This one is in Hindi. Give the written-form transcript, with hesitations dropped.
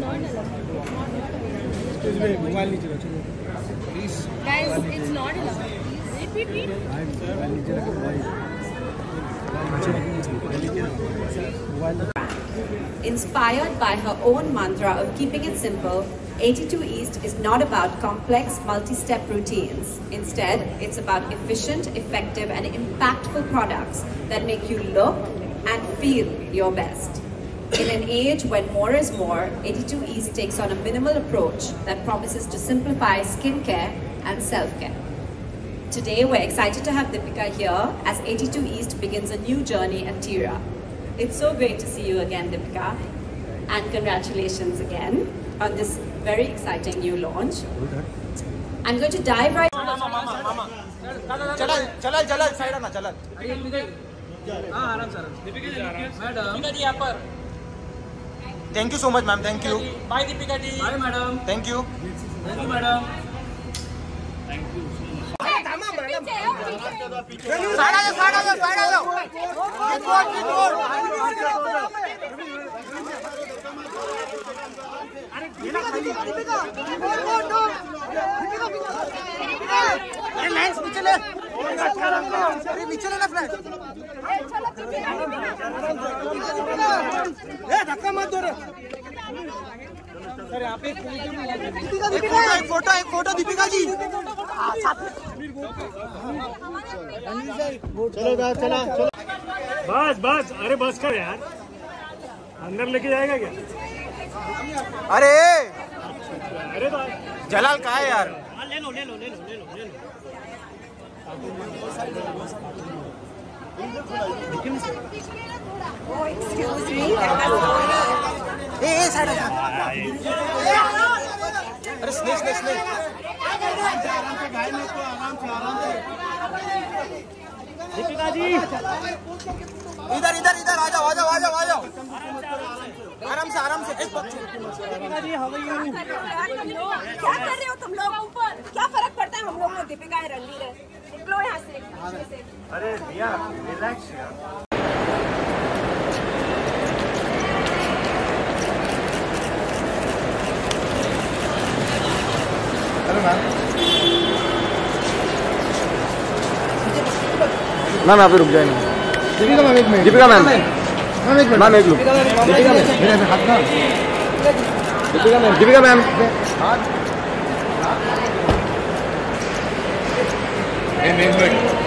मोबाइल नीचे रखो please Guys, it's not allowed. Please. Repeat. Mobile नीचे रखो mobile. Inspired by her own mantra of keeping it simple, 82 East is not about complex multi-step routines. Instead, it's about efficient, effective and impactful products that make you look and feel your best. In an age when more is more, 82 East takes on a minimal approach that promises to simplify skincare and self-care. Today, we're excited to have Deepika here as 82 East begins a new journey at Tira. It's so great to see you again, Deepika, and congratulations again on this very exciting new launch. I'm going to dive right. चला साइड आना चला। हाँ आराम से मैडम जी यहाँ पर। Thank you so much ma'am, thank you. Bye Deepika ji. Bye madam. Thank you madam. नीचे लेना फ्लैट। धक्का मत दो रे। सर यहाँ पे एक फोटो दीपिका जी। चलो चला चलो। बस अरे बस कर यार, अंदर लेके जाएगा क्या? अरे तो जलाल कहाँ है यार? ले लो। Excuse me. साइड अरे स्नेक दीपिका जी इधर आ जाओ। आराम से Deepika ji how are you? क्या कर रहे हो तुम लोग? ऊपर क्या फर्क पड़ता है हम लोग को? दीपिका है, रणवीर है, निकलो यहाँ से। अरे रिया रिलैक्स यार। मैम आप रुक जाए। दीपिका मैम एक मिनट। दीपिका मैम एक मिनट। मैम एक लुक। दीपिका मैम एक मिनट।